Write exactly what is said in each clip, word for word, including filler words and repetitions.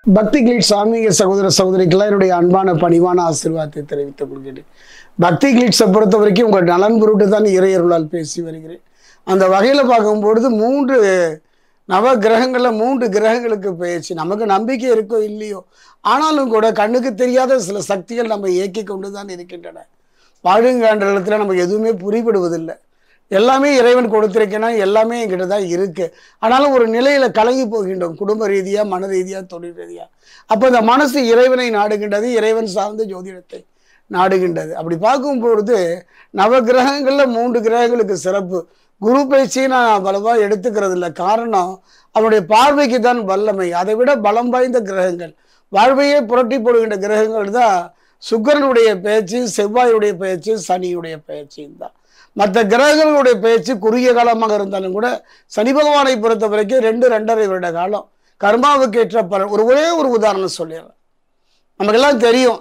Bakthiglitz ஆன்மீக சகோதர சகோதரிகளா என்னுடைய அன்பான பணிவான ஆசீர்வாதத்தை தெரிவித்துக் கொள்கிறேன். Bakthiglitz பொறுத்த வரைக்கும் உங்கள் நலன் பொருட்டு தான் இறையருளால் பேசி வருகிறேன். அந்த வகையில் பார்க்கும்பொழுது மூன்று நவ கிரகங்கள்ல மூன்று கிரகங்களுக்கு பெயர்ச்சி நமக்கு நம்பிக்கை இருக்கோ இல்லையோ ஆனாலும் கூட கண்ணுக்கு தெரியாத சில சக்திகள் நம்ம இயக்கி கொண்டு தான் இருக்கின்றன. வாழுங்காண்டலத்துல நமக்கு எதுவுமே புரிபடுவதில்லை. எல்லாமே இறைவன் கொடுத்திருக்கேன்னா எல்லாமே என்கிட்ட தான் இருக்கு. ஆனாலும் ஒரு நிலையில கலங்கி போகின்றோம், குடும்ப ரீதியா, மன ரீதியா, தொழில் ரீதியா. அப்போ இந்த மனசு இறைவனை நாடுகின்றது, இறைவன் சார்ந்த ஜோதிடத்தை நாடுகின்றது. அப்படி பார்க்கும்பொழுது நவ கிரகங்கள்ல மூன்று கிரகங்களுக்கு சிறப்பு. குரு பயிற்சியை நான் வலுவா எடுத்துக்கிறது இல்லை. காரணம் அவனுடைய பார்வைக்கு தான் வல்லமை. அதை விட பலம் வாய்ந்த கிரகங்கள், வாழ்வையே புரட்டி போடுகின்ற கிரகங்கள் தான் சுக்கிரனுடைய பயிற்சி, செவ்வாயுடைய பயிற்சி, சனியுடைய பயிற்சியும் தான். மற்ற கிரகங்களுடைய பயிற்சி குறுகிய காலமாக இருந்தாலும் கூட சனி பகவானை பொறுத்த வரைக்கும் ரெண்டு ரெண்டரை வருட காலம் கர்மாவுக்கு ஏற்ற பலன். ஒரு ஒரே ஒரு உதாரணம் சொல்லிடுறேன். நமக்கெல்லாம் தெரியும்,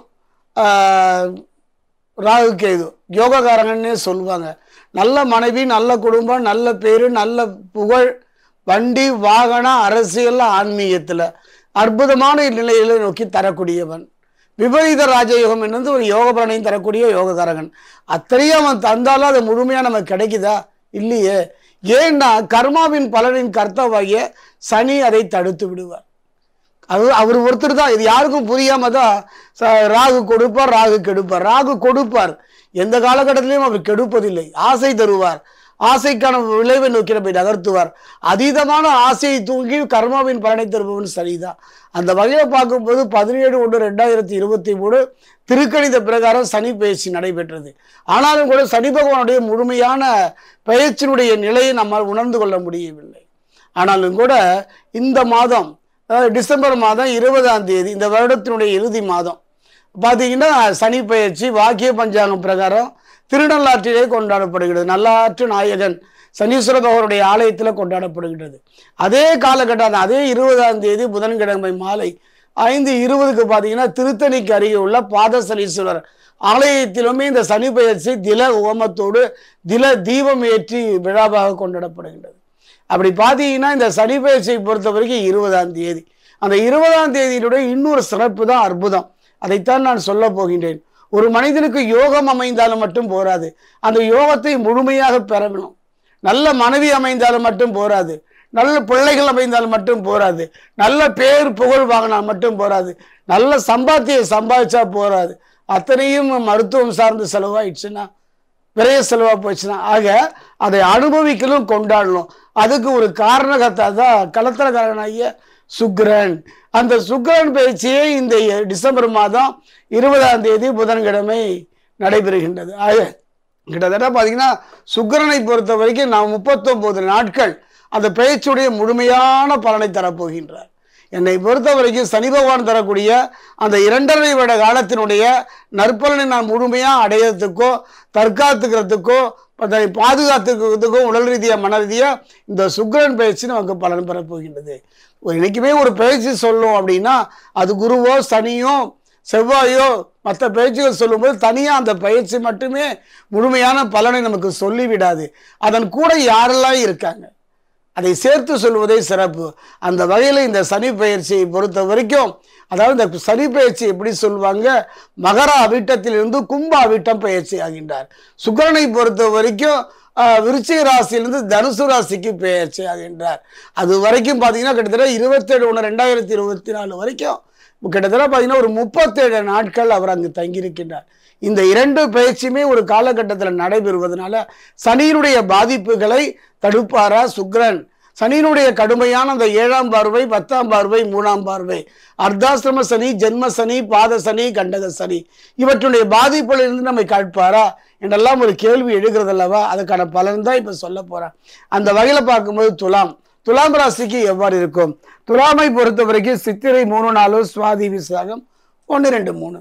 ராகு கேது யோகக்காரங்கன்னே சொல்லுவாங்க. நல்ல மனைவி, நல்ல குடும்பம், நல்ல பேரு, நல்ல புகழ், வண்டி வாகனம், அரசியல், ஆன்மீகத்தில் அற்புதமான நிலையில நோக்கி தரக்கூடியவன். விபரீத ராஜயோகம் என்னது ஒரு யோக பலனையும் தரக்கூடிய யோகக்காரகன். அத்தனையும் அவன் தந்தாலும் அது முழுமையாக நமக்கு கிடைக்குதா? இல்லையே. ஏன்னா கர்மாவின் பலனின் கர்த்தாவாகிய சனி அதை தடுத்து விடுவார். அது அவர் ஒருத்தர் தான். இது யாருக்கும் புரியாம தான் ராகு கொடுப்பார், ராகு கெடுப்பார். ராகு கொடுப்பார், எந்த காலகட்டத்திலையும் அவர் கெடுப்பதில்லை. ஆசை தருவார், ஆசைக்கான விளைவை நோக்கி போய் நகர்த்துவார். அதீதமான ஆசையை தூங்கி கர்மாவின் பலனை தருபவன் சரிதான். அந்த வகையை பார்க்கும்போது பதினேழு ஒன்று ரெண்டாயிரத்தி இருபத்தி மூணு திருக்கணித பிரகாரம் சனி பயிற்சி நடைபெற்றது. ஆனாலும் கூட சனி பகவானுடைய முழுமையான பயிற்சியினுடைய நிலையை நம்மால் உணர்ந்து கொள்ள முடியவில்லை. ஆனாலும் கூட இந்த மாதம், டிசம்பர் மாதம் இருபதாம் தேதி, இந்த வருடத்தினுடைய இறுதி மாதம் பார்த்தீங்கன்னா சனி பயிற்சி வாக்கிய பஞ்சாங்கம் பிரகாரம் திருநள்ளாற்றிலே கொண்டாடப்படுகிறது. நல்லாற்று நாயகன் சனீஸ்வர பகவானுடைய ஆலயத்தில் கொண்டாடப்படுகின்றது. அதே காலகட்டம், அதே இருபதாம் தேதி புதன்கிழமை மாலை ஐந்து இருபதுக்கு பார்த்தீங்கன்னா திருத்தணிக்கு அருகே உள்ள பாத சனீஸ்வரர் ஆலயத்திலுமே இந்த சனி பயிற்சி தில ஹோமத்தோடு தில தீபம் ஏற்றி விழாவாக கொண்டாடப்படுகின்றது. அப்படி பார்த்தீங்கன்னா இந்த சனி பயிற்சியை பொறுத்த வரைக்கும் இருபதாம் தேதி, அந்த இருபதாம் தேதியினுடைய இன்னொரு சிறப்பு தான் அற்புதம். அதைத்தான் நான் சொல்ல போகின்றேன். ஒரு மனிதனுக்கு யோகம் அமைந்தாலும் மட்டும் போராது, அந்த யோகத்தை முழுமையாக பெறணும். நல்ல மனைவி அமைந்தாலும் மட்டும் போராது, நல்ல பிள்ளைகள் அமைந்தாலும் மட்டும் போராது, நல்ல பேர் புகழ் வாங்கினால் மட்டும் போராது, நல்ல சம்பாத்தியை சம்பாதிச்சா போராது. அத்தனையும் மருத்துவம் சார்ந்த செலவாயிடுச்சுன்னா, விரைய செலவா போச்சுன்னா, ஆக அதை அனுபவிக்கலும் கொண்டாடணும். அதுக்கு ஒரு காரணகர்த்தா தான் கலத்திரக்காரனாகிய சுக்கிரன். அந்த சுக்கிரன் பயிற்சியை இந்த டிசம்பர் மாதம் இருபதாம் தேதி புதன்கிழமை நடைபெறுகின்றது. ஆக கிட்டத்தட்ட பார்த்தீங்கன்னா சுக்கிரனை பொறுத்த வரைக்கும் நான் முப்பத்தொன்பது நாட்கள் அந்த பயிற்சியுடைய முழுமையான பலனை தரப்போகின்றார். என்னை பொறுத்த வரைக்கும் சனி பகவான் தரக்கூடிய அந்த இரண்டரை வருட காலத்தினுடைய நற்பலனை நான் முழுமையாக அடையிறதுக்கோ தற்காத்துக்கிறதுக்கோ அதை பாதுகாத்துக்கிறதுக்கோ உடல் ரீதியாக மன ரீதியாக இந்த சுக்கிரன் பயிற்சி நமக்கு பலன் பெறப்போகின்றது. இன்னைக்குமே ஒரு பயிற்சி சொல்லும் அப்படின்னா அது குருவோ சனியோ செவ்வாயோ மற்ற பயிற்சிகள் சொல்லும்போது தனியாக அந்த பயிற்சி மட்டுமே முழுமையான பலனை நமக்கு சொல்லிவிடாது. அதன் கூட யாரெல்லாம் இருக்காங்க அதை சேர்த்து சொல்வதே சிறப்பு. அந்த வகையில் இந்த சனி பயிற்சியை பொறுத்த வரைக்கும், அதாவது இந்த சனி பயிற்சி எப்படி சொல்லுவாங்க, மகர அவிட்டத்திலிருந்து கும்ப அவிட்டம் பயிற்சி ஆகின்றார். சுக்கிரனை பொறுத்த வரைக்கும் விருச்சிக ராசியிலிருந்து தனுசு ராசிக்கு பயிற்சி ஆகின்றார். அது வரைக்கும் பார்த்தீங்கன்னா கிட்டத்தட்ட இருபத்தேழு ஒன்று ரெண்டாயிரத்தி இருபத்தி நாலு வரைக்கும் கிட்டத்தட்ட பார்த்தீங்கன்னா ஒரு முப்பத்தேழு நாட்கள் அவர் அங்கு தங்கியிருக்கின்றார். இந்த இரண்டு பயிற்சியுமே ஒரு காலகட்டத்தில் நடைபெறுவதனால சனியினுடைய பாதிப்புகளை தடுப்பாரா சுக்கிரன்? சனியினுடைய கடுமையான அந்த ஏழாம் பார்வை, பத்தாம் பார்வை, மூணாம் பார்வை, அர்த்தாசிரம சனி, ஜென்ம சனி, பாத சனி, கண்டக சனி, இவற்றுடைய பாதிப்புகளிலிருந்து நம்மை காட்பாரா என்றெல்லாம் ஒரு கேள்வி எழுகிறது அல்லவா? அதுக்கான பலன் தான் இப்போ சொல்ல போறேன். அந்த வகையில் பார்க்கும்போது துலாம் துலாம் ராசிக்கு எவ்வாறு இருக்கும்? துலாமை பொறுத்த வரைக்கும் சித்திரை மூணு நாலு, சுவாதி விசாகம் ஒன்று ரெண்டு மூணு.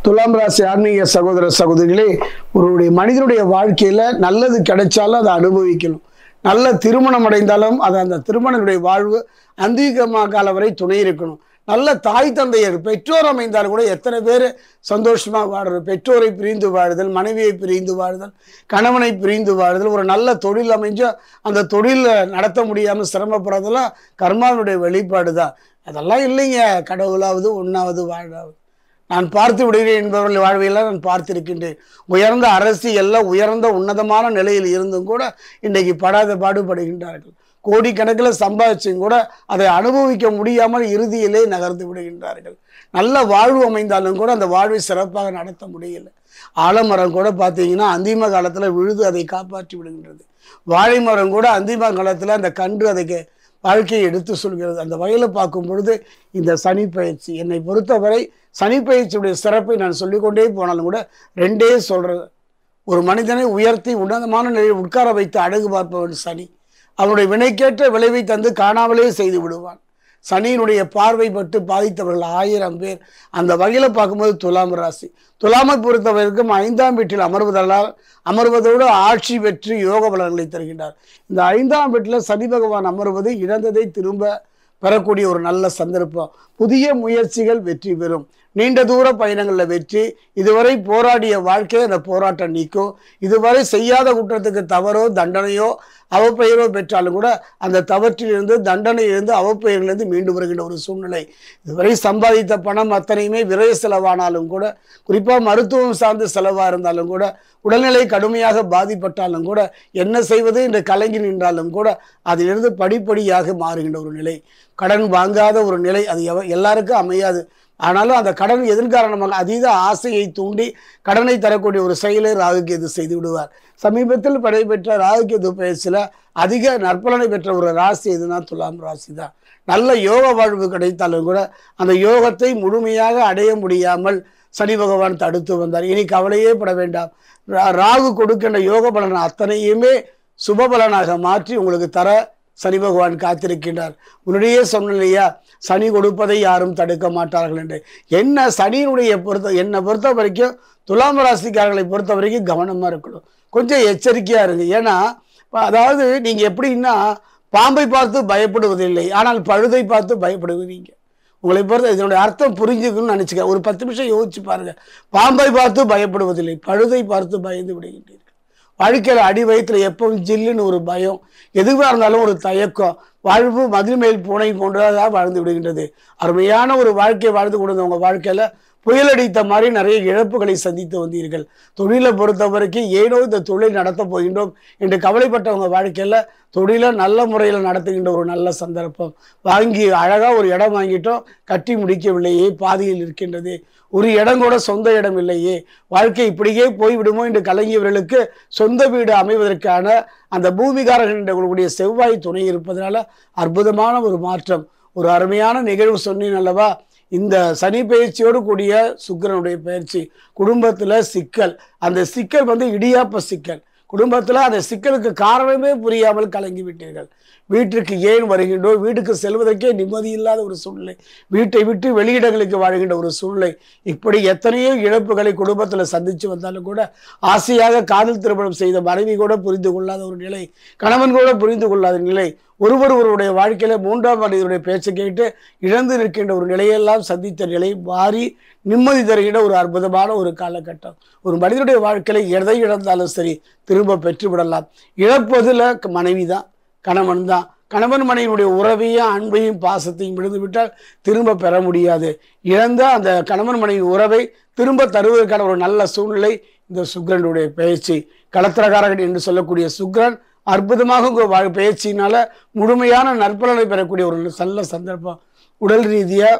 துலாம் ராசி ஆன்மீக சகோதர சகோதரிகளே, ஒரு மனிதனுடைய வாழ்க்கையில நல்லது கிடைச்சாலும் அதை அனுபவிக்கணும். நல்ல திருமணம் அடைந்தாலும் அது அந்த திருமணனுடைய வாழ்வு அந்திகமாக கால வரை துணை இருக்கணும். நல்ல தாய் தந்தையர் பெற்றோர் அமைந்தாலும் கூட எத்தனை பேர் சந்தோஷமாக வாழ்றது. பெற்றோரை பிரிந்து வாழுதல், மனைவியை பிரிந்து வாழுதல், கணவனை பிரிந்து வாழுதல், ஒரு நல்ல தொழில் அமைஞ்சா அந்த தொழிலை நடத்த முடியாமல் சிரமப்படுறதெல்லாம் கர்மாவினுடைய வெளிப்பாடு தான். அதெல்லாம் இல்லைங்க. கடவுளாவது ஒன்றாவது வாழாவது நான் பார்த்து விடுகிறேன் என்பவர்கள் வாழ்வையெல்லாம் நான் பார்த்திருக்கின்றேன். உயர்ந்த அரசியல்ல உயர்ந்த உன்னதமான நிலையில் இருந்தும் கூட இன்றைக்கு படாத பாடுபடுகின்றார்கள். கோடிக்கணக்கில் சம்பாதிச்சும் கூட அதை அனுபவிக்க முடியாமல் இறுதியிலே நகர்ந்து விடுகின்றார்கள். நல்ல வாழ்வு அமைந்தாலும் கூட அந்த வாழ்வை சிறப்பாக நடத்த முடியல. ஆலமரம் கூட பார்த்தீங்கன்னா அந்திம காலத்தில் விழுது அதை காப்பாற்றி விடுகின்றது. வாழை மரம் கூட அந்திம காலத்தில் அந்த கன்று அதை வாழ்க்கையை எடுத்து சொல்கிறது. அந்த வகையில் பார்க்கும் பொழுது இந்த சனி பயிற்சி என்னை பொறுத்தவரை சனி பயிற்சியுடைய சிறப்பை நான் சொல்லிக்கொண்டே போனாலும் கூட ரெண்டே சொல்கிறது. ஒரு மனிதனை உயர்த்தி உன்னதமான நிலையில் உட்கார வைத்து அழகு பார்ப்பவன் சனி. அவனுடைய வினைக்கேற்ற விளைவை தந்து காணாமலே செய்து விடுவான். சனியினுடைய பார்வை பட்டு பாதித்தவர்கள் ஆயிரம் பேர். அந்த வகையில் பார்க்கும்போது துலாம் ராசி துலாமை பொறுத்தவரைக்கும் ஐந்தாம் வீட்டில் அமர்வதால் அமர்வதோடு ஆட்சி பெற்று யோக பலன்களை தருகின்றார். இந்த ஐந்தாம் வீட்டில் சனி பகவான் அமர்வது இழந்ததை திரும்ப பெறக்கூடிய ஒரு நல்ல சந்தர்ப்பம். புதிய முயற்சிகள் வெற்றி பெறும். நீண்ட தூர பயணங்களில் வெற்றி. இதுவரை போராடிய வாழ்க்கையை அந்த போராட்டம் நீக்கும். இதுவரை செய்யாத குற்றத்துக்கு தவறோ தண்டனையோ அவப்பெயரோ பெற்றாலும் கூட அந்த தவற்றிலிருந்து தண்டனையிலிருந்து அவப்பெயரிலிருந்து மீண்டு வருகின்ற ஒரு சூழ்நிலை. இதுவரை சம்பாதித்த பணம் அத்தனையுமே விரய செலவானாலும் கூட, குறிப்பாக மருத்துவம் சார்ந்த செலவாக இருந்தாலும் கூட, உடல்நிலை கடுமையாக பாதிப்பட்டாலும் கூட, என்ன செய்வது என்று கலங்கி நின்றாலும் கூட அதிலிருந்து படிப்படியாக மாறுகின்ற ஒரு நிலை. கடன் வாங்காத ஒரு நிலை அது எவ எல்லாருக்கும் அமையாது. ஆனாலும் அந்த கடன் எதிர்காரணமாக அதீத ஆசையை தூண்டி கடனை தரக்கூடிய ஒரு செயலை ராகுகேது செய்து விடுவார். சமீபத்தில் நடைபெற்ற ராகுகேது பயிற்சியில் அதிக நற்பலனை பெற்ற ஒரு ராசி எதுனா துலாம் ராசி தான். நல்ல யோக வாழ்வு கிடைத்தாலும் கூட அந்த யோகத்தை முழுமையாக அடைய முடியாமல் சனி பகவான் தடுத்து வந்தார். இனி கவலையே பட வேண்டாம். ராகு கொடுக்கின்ற யோக பலன் அத்தனையுமே சுப பலனாக மாற்றி உங்களுக்கு தர சனி பகவான் காத்திருக்கின்றார். முன்னாடியே சொன்னலையா, சனி கொடுப்பதை யாரும் தடுக்க மாட்டார்கள் என்று. என்ன சனியினுடைய பொறுத்த என்னை பொறுத்த வரைக்கும் துலாம் ராசிக்காரர்களை பொறுத்த வரைக்கும் கவனமாக இருக்கணும். கொஞ்சம் எச்சரிக்கையாக இருங்க. ஏன்னா அதாவது நீங்கள் எப்படின்னா பாம்பை பார்த்து பயப்படுவதில்லை, ஆனால் பழுதை பார்த்து பயப்படுவீங்க. உங்களை பொறுத்த இதனுடைய அர்த்தம் புரிஞ்சுக்கணும்னு நினச்சிக்க. ஒரு பத்து நிமிஷம் யோசிச்சு பாருங்கள். பாம்பை பார்த்து பயப்படுவதில்லை, பழுதை பார்த்து பயந்து விடுகின்றீர்கள். வாழ்க்கையில் அடி வயிற்றில் எப்பவும் ஜில்லுன்னு ஒரு பயம், எதுவாக இருந்தாலும் ஒரு தயக்கம், வாழ்வு மதில் மேல் பூனை போன்றதாக வாழ்ந்து விடுகின்றது. அருமையான ஒரு வாழ்க்கையை வாழ்ந்து கொண்டு உங்கள் வாழ்க்கையில் புயலடித்த மாதிரி நிறைய இழப்புகளை சந்தித்து வந்தீர்கள். தொழிலை பொறுத்த வரைக்கும் ஏனோ இந்த தொழில் நடத்த போகின்றோம் என்று கவலைப்பட்டவங்க வாழ்க்கையில் தொழிலை நல்ல முறையில் நடத்துகின்ற ஒரு நல்ல சந்தர்ப்பம். வாங்கி அழகாக ஒரு இடம் வாங்கிட்டோம், கட்டி முடிக்கவில்லையே, பாதியில் இருக்கின்றது. ஒரு இடம் கூட சொந்த இடம் இல்லையே, வாழ்க்கை இப்படியே போய்விடுமோ என்று கலங்கியவர்களுக்கு சொந்த வீடு அமைவதற்கான அந்த பூமிகாரர்கள் என்ற செவ்வாய் துணை இருப்பதனால அற்புதமான ஒரு மாற்றம். ஒரு அருமையான நிகழ்வு சொன்னேன் அல்லவா, இந்த சனி பயிற்சியோடு கூடிய சுக்கிரனுடைய பயிற்சி. குடும்பத்தில் சிக்கல், அந்த சிக்கல் வந்து இடியாப்ப சிக்கல். குடும்பத்தில் அந்த சிக்கலுக்கு காரணமே புரியாமல் கலங்கி விட்டீர்கள். வீட்டிற்கு ஏன் வருகின்றோம், வீட்டுக்கு செல்வதற்கே நிம்மதி இல்லாத ஒரு சூழ்நிலை, வீட்டை விட்டு வெளியிடங்களுக்கு வாழ்கின்ற ஒரு சூழ்நிலை. இப்படி எத்தனையோ இழப்புகளை குடும்பத்தில் சந்தித்து வந்தாலும் கூட ஆசையாக காதல் திருமணம் செய்த மனைவி கூட புரிந்து கொள்ளாத ஒரு நிலை, கணவன் கூட புரிந்து கொள்ளாத நிலை, ஒருவர் ஒருவருடைய வாழ்க்கையில மூன்றாம் மனிதனுடைய பேச்சை கேட்டு இழந்து நிற்கின்ற ஒரு நிலையெல்லாம் சந்தித்த நிலை மாறி நிம்மதி தருகின்ற ஒரு அற்புதமான ஒரு காலகட்டம். ஒரு மனிதனுடைய வாழ்க்கையில எதை இழந்தாலும் சரி திரும்ப பெற்றுவிடலாம். இழப்பதில் மனைவி தான், கணவன் தான். கணவன் மனைவியுடைய உறவையும் அன்பையும் பாசத்தையும் விழுந்து விட்டால் திரும்ப பெற முடியாது. இழந்த அந்த கணவன் மனைவி உறவை திரும்ப தருவதற்கான ஒரு நல்ல சூழ்நிலை இந்த சுக்கிரனுடைய பயிற்சி. களத்திரகாரகன் என்று சொல்லக்கூடிய சுக்கிரன் அற்புதமாக உங்கள் பயிற்சியினால முழுமையான நற்பலனை பெறக்கூடிய ஒரு நல்ல சந்தர்ப்பம். உடல் ரீதியாக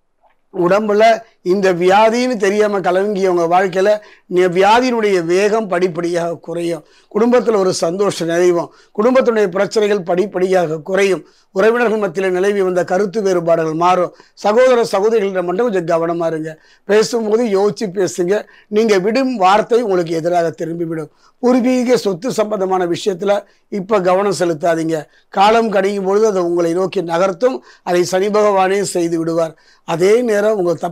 உடம்புல இந்த வியாதின்னு தெரியாமல் கலங்கியவங்க வாழ்க்கையில் வியாதியினுடைய வேகம் படிப்படியாக குறையும். குடும்பத்தில் ஒரு சந்தோஷம் நிறைவும், குடும்பத்தினுடைய பிரச்சனைகள் படிப்படியாக குறையும். உறவினர்கள் மத்தியில் நிலவி வந்த கருத்து வேறுபாடுகள் மாறும். சகோதர சகோதரிகளிட மட்டும் கொஞ்சம் கவனமாக இருங்க. பேசும்போது யோசிச்சு பேசுங்க. நீங்கள் விடும் வார்த்தை உங்களுக்கு எதிராக திரும்பிவிடும். பூர்வீக சொத்து சம்பந்தமான விஷயத்தில் இப்போ கவனம் செலுத்தாதீங்க. காலம் கணியும் பொழுது அதை உங்களை நோக்கி நகர்த்தும். அதை சனி பகவானே செய்து விடுவார். அதே நேரம் உங்கள் தப்பான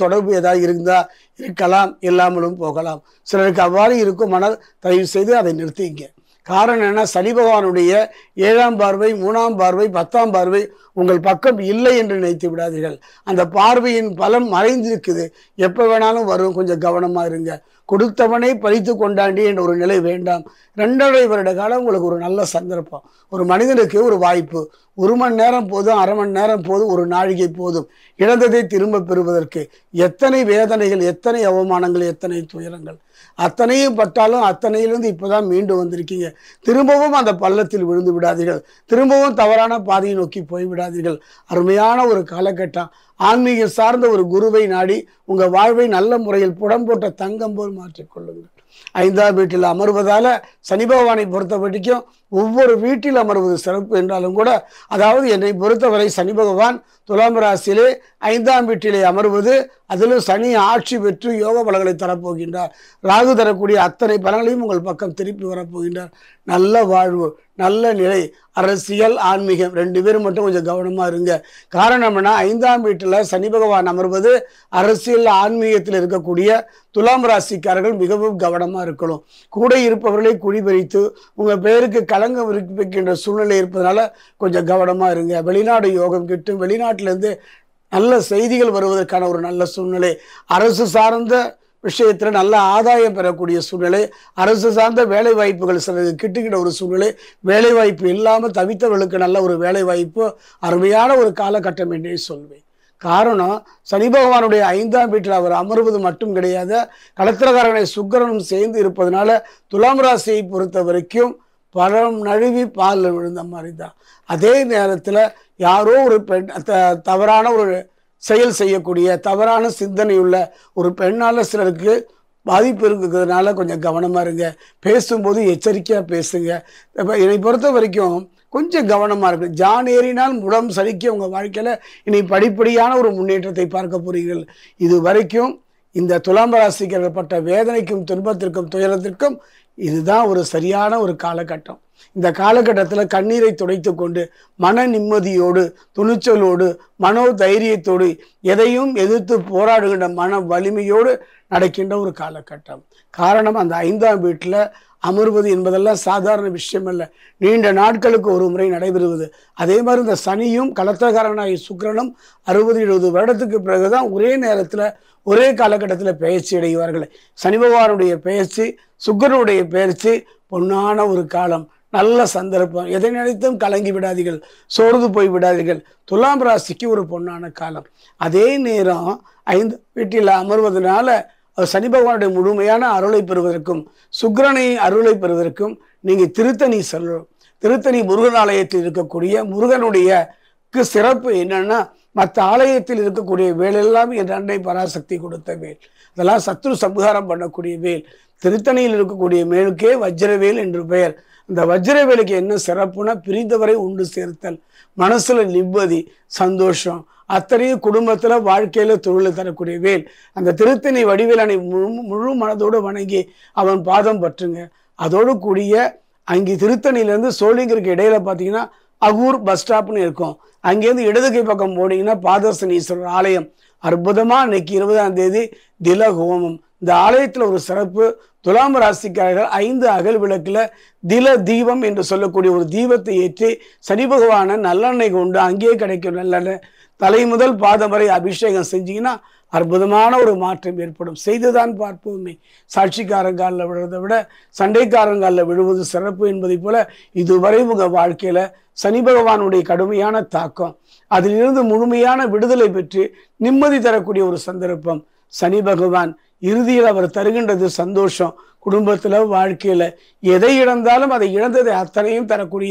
தொடர்பு ஏதாவது இருந்தா இருக்கலாம், இல்லாமலும் போகலாம். சிலருக்கு அவ்வாறு இருக்கும். மன தயவு செய்து அதை நிறுத்திங்க. காரணம் என்ன? சனி பகவானுடைய ஏழாம் பார்வை, மூணாம் பார்வை, பத்தாம் பார்வை உங்கள் பக்கம் இல்லை என்று நினைத்து விடாதீர்கள். அந்த பார்வையின் பலம் மறைந்திருக்குது. எப்போ வேணாலும் வரும். கொஞ்சம் கவனமா இருங்க. கொடுத்தவனை பறித்து கொண்டாண்டி என்ற ஒரு நிலை வேண்டாம். ரெண்டரை வருட காலம் உங்களுக்கு ஒரு நல்ல சந்தர்ப்பம். ஒரு மனிதனுக்கு ஒரு வாய்ப்பு. ஒரு மணி நேரம் போதும், அரை மணி நேரம் போதும், ஒரு நாழிகை போதும் இழந்ததை திரும்ப பெறுவதற்கு. எத்தனை வேதனைகள், எத்தனை அவமானங்கள், எத்தனை துயரங்கள், அத்தனையும் பட்டாலும் அத்தனையிலிருந்து இப்போதான் மீண்டு வந்திருக்கீங்க. திரும்பவும் அந்த பள்ளத்தில் விழுந்து விடாதீர்கள். திரும்பவும் தவறான பாதையை நோக்கி போய்விடாதீர்கள். அருமையான ஒரு காலகட்டம். ஆன்மீகம் சார்ந்த ஒரு குருவை நாடி உங்கள் வாழ்வை நல்ல முறையில் புடம் போட்ட தங்கம் போல் மாற்றிக்கொள்ளுங்கள். ஐந்தாம் வீட்டில் அமர்வதால சனி பகவானை பொறுத்த வரைக்கும் ஒவ்வொரு வீட்டில் அமர்வது சிறப்பு என்றாலும் கூட, அதாவது என்னை பொறுத்தவரை சனி பகவான் துலாம் ராசியிலே ஐந்தாம் வீட்டிலே அமர்வது, அதிலும் சனி ஆட்சி பெற்று யோக பலங்களை தரப்போகின்றார். ராகு தரக்கூடிய அத்தனை பலங்களையும் உங்கள் பக்கம் திருப்பி வரப்போகின்றார். நல்ல வாழ்வு, நல்ல நிலை, அரசியல், ஆன்மீகம் ரெண்டு பேரும் மட்டும் கொஞ்சம் கவனமா இருங்க. காரணம் என்ன? ஐந்தாம் வீட்டில் சனி பகவான் அமர்வது அரசியல் ஆன்மீகத்தில் இருக்கக்கூடிய துலாம் ராசிக்காரர்கள் மிகவும் கவனமா இருக்கணும். கூட இருப்பவர்களை குழிபறித்து உங்க பெயருக்கு களங்கம் வைக்கின்ற சூழ்நிலை இருப்பதனால கொஞ்சம் கவனமா இருங்க. வெளிநாடு யோகம் கிட்டும். வெளிநாட்டிலிருந்து நல்ல செய்திகள் வருவதற்கான ஒரு நல்ல சூழ்நிலை. அரசு சார்ந்த விஷயத்துல நல்ல ஆதாயம் பெறக்கூடிய சூழ்நிலை. அரசு சார்ந்த வேலை வாய்ப்புகள் சிலருக்கு கிட்டுக்கிட்ட ஒரு சூழ்நிலை. வேலை வாய்ப்பு இல்லாமல் தவித்தவர்களுக்கு நல்ல ஒரு வேலை வாய்ப்பு. அருமையான ஒரு காலகட்டம் என்றே சொல்வேன். காரணம், சனி பகவானுடைய ஐந்தாம் வீட்டில் அவர் அமர்வது மட்டும் கிடையாது, களத்திரக்காரனை சுக்கிரனும் சேர்ந்து இருப்பதனால துலாம் ராசியை பொறுத்த வரைக்கும் பழம் நழுவி பால் விழுந்த மாதிரி தான். அதே நேரத்தில் யாரோ ஒரு பெண் தவறான ஒரு செயல் செய்யக்கூடிய தவறான சிந்தனையுள்ள ஒரு பெண்ணால் சிலருக்கு பாதிப்பு இருக்கிறதுனால கொஞ்சம் கவனமாக இருங்க. பேசும்போது எச்சரிக்கையாக பேசுங்க. என்னை பொறுத்த வரைக்கும் கொஞ்சம் கவனமாக இருக்கு. ஜான் ஏறினால் முடம் சலிக்க உங்கள் வாழ்க்கையில் இனி படிப்படியான ஒரு முன்னேற்றத்தை பார்க்க போறீர்கள். இது வரைக்கும் இந்த துலாம் ராசிக்காரர்கள் பட்ட வேதனைக்கும் துன்பத்திற்கும் துயரத்திற்கும் இதுதான் ஒரு சரியான ஒரு காலகட்டம். இந்த காலகட்டத்தில் கண்ணீரை துடைத்து கொண்டு மன நிம்மதியோடு, துணிச்சலோடு, மனோ தைரியத்தோடு, எதையும் எதிர்த்து போராடுகின்ற மன வலிமையோடு நடக்கின்ற ஒரு காலகட்டம். காரணம், அந்த ஐந்தாம் வீட்டில் அமர்வது என்பதெல்லாம் சாதாரண விஷயம் அல்ல. நீண்ட நாட்களுக்கு ஒரு முறை நடைபெறுவது. அதே மாதிரி இந்த சனியும் களத்திரக்காரனாகிய சுக்கிரனும் அறுபது எழுபது வருடத்துக்கு பிறகுதான் ஒரே நேரத்தில் ஒரே காலகட்டத்தில் பெயர்ச்சி அடைவார்கள். சனி பகவானுடைய பெயர்ச்சி, சுக்கிரனுடைய பெயர்ச்சி பொன்னான ஒரு காலம், நல்ல சந்தர்ப்பம். எதை நினைத்தும் கலங்கி விடாதீர்கள், சோர்ந்து போய் விடாதீர்கள். துலாம் ராசிக்கு ஒரு பொன்னான காலம். அதே நேரம் ஐந்து வீட்டில் அமர்வதனால சனி பகவானுடைய முழுமையான அருளை பெறுவதற்கும் சுக்கிரனை அருளை பெறுவதற்கும் நீங்கள் திருத்தணி செல்லும். திருத்தணி முருகன் ஆலயத்தில் இருக்கக்கூடிய முருகனுடைய சிறப்பு என்னன்னா, மற்ற ஆலயத்தில் இருக்கக்கூடிய வேலெல்லாம் என் அன்னை பராசக்தி கொடுத்த வேல். அதெல்லாம் சத்ரு சம்ஹாரம் பண்ணக்கூடிய வேல். திருத்தணியில் இருக்கக்கூடிய மேலுக்கே வஜ்ரவேல் என்று பெயர். இந்த வஜ்ரவேலுக்கு என்ன சிறப்புனா, பிரிந்தவரை உண்டு சேர்த்தல், மனசுல நிம்மதி, சந்தோஷம், அத்தனையும் குடும்பத்துல வாழ்க்கையில தொழில் தரக்கூடிய வேல். அந்த திருத்தணி வடிவேலனை முழு முழு மனதோடு வணங்கி அவன் பாதம் பற்றுங்க. அதோடு கூடிய அங்கே திருத்தணியிலேருந்து சோழிங்கருக்கு இடையில பார்த்தீங்கன்னா அகூர் பஸ் ஸ்டாப்னு இருக்கும். அங்கேருந்து இடதுகை பக்கம் போனீங்கன்னா பாதர்சனீஸ்வரர் ஆலயம். அற்புதமா இன்னைக்கு இருபதாம் தேதி தில ஹோமம். இந்த ஆலயத்துல ஒரு சிறப்பு, துலாம் ராசிக்காரர்கள் ஐந்து அகல் விளக்குல தில தீபம் என்று சொல்லக்கூடிய ஒரு தீபத்தை ஏற்றி சனி பகவான நல்லெண்ணெய் கொண்டு அங்கேயே கிடைக்கும் நல்லெண்ணெய் தலை முதல் பாதம் வரை அபிஷேகம் செஞ்சீங்கன்னா அற்புதமான ஒரு மாற்றம் ஏற்படும். செய்துதான் பார்ப்போமே. சாட்சிக்காரங்காலில் விழுறதை விட சண்டைக்காரங்காலில் விழுவது சிறப்பு என்பதை போல இதுவரை உங்கள் வாழ்க்கையில சனி பகவானுடைய கடுமையான தாக்கம், அதிலிருந்து முழுமையான விடுதலை பெற்று நிம்மதி தரக்கூடிய ஒரு சந்தர்ப்பம். சனி பகவான் இறுதியில் அவர் தருகின்றது சந்தோஷம். குடும்பத்துல வாழ்க்கையில எதை இழந்தாலும் அதை இழந்ததை அத்தனையும் தரக்கூடிய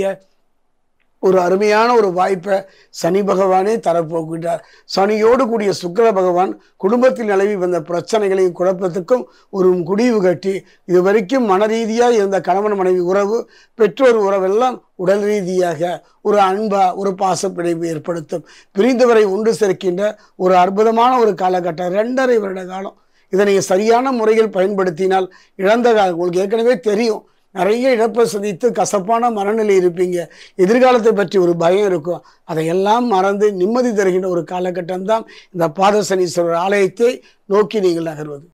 ஒரு அருமையான ஒரு வாய்ப்பை சனி பகவானே தரப்போகின்றார். சனியோடு கூடிய சுக்கிர பகவான் குடும்பத்தில் நிலவி வந்த பிரச்சனைகளையும் குழப்பத்துக்கும் ஒரு முடிவு கட்டி இது வரைக்கும் மன ரீதியாக இருந்த கணவன் மனைவி உறவு, பெற்றோர் உறவெல்லாம் உடல் ரீதியாக ஒரு அன்பா ஒரு பாசப்பிணைப்பு ஏற்படுத்தும். பிரிந்தவரை உண்டு சேர்க்கின்ற ஒரு அற்புதமான ஒரு காலகட்டம். ரெண்டரை வருட காலம் இதை நீங்கள் சரியான முறையில் பயன்படுத்தினால் இழந்த காலம் உங்களுக்கு ஏற்கனவே தெரியும். நிறைய இழப்பை சந்தித்து கசப்பான மனநிலை இருப்பீங்க. எதிர்காலத்தை பற்றி ஒரு பயம் இருக்கும். அதையெல்லாம் மறந்து நிம்மதி தருகின்ற ஒரு காலகட்டம் தான் இந்த பாதசனீஸ்வரர் ஆலயத்தை நோக்கி நீங்கள் நகர்வது.